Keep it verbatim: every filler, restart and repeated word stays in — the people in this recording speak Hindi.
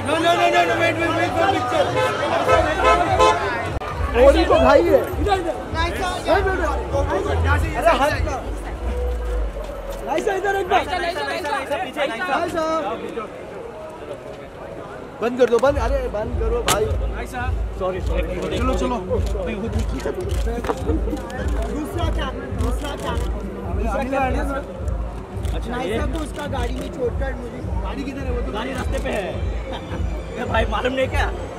No no no no wait wait wait for picture. Orry को भाई है। अरे हट ना। नाइसा इधर एक बार। नाइसा बंद कर दो बंद। अरे बंद करो भाई। Nysa sorry sorry. चलो चलो। दूसरा चैनल दूसरा चैनल अच्छा नाइसा को उसका गाड़ी में छोड़कर मुझे गाड़ी किधर है? वो तो गाड़ी रास्ते पे है। भाई मालूम नहीं क्या?